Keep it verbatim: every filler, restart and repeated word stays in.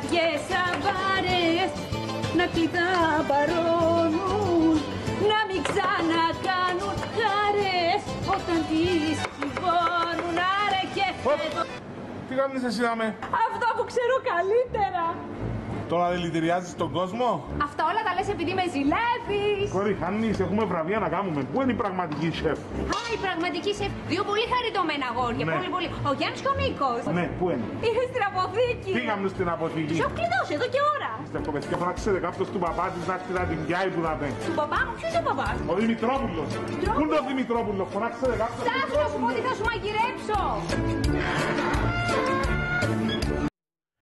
και σαμπάρες να κλειδαμπαρώνουν, να μην ξανακάνουν χαρές όταν τις κυβώνουν. Άρα και φέτο... Τι κάνεις εσύ να με... Αυτό που ξέρω καλύτερα. Τώρα δεν λυτηριάζεις τον κόσμο. Αυτά όλα τα λες επειδή με ζηλεύεις. Κόρη, Χάνης, έχουμε βραβεία να κάνουμε. Πού είναι η πραγματική σεφ? Α, η πραγματική σεφ. Δύο πολύ χαριτωμένα αγόρια. Ναι. Πολύ, πολύ. Ο Γιάννης και ο Νίκος. Ναι, πού είναι? Είναι στην αποθήκη. Πήγαμε στην αποθήκη. Σου έχω κλειδώσει εδώ και ώρα. Πιστεύω, πες και φράξετε κάποιος του παπά της να έρθει να την πιάει που να πέντε. Του παπά μου, ποιος είναι ο παπάς? Ο Δημητρόπουλος. Πού είναι ο Δημητρόπουλος? Φωνάξετε κάποιος. Στάσου να σου πω ότι θα σου μαγειρέψω.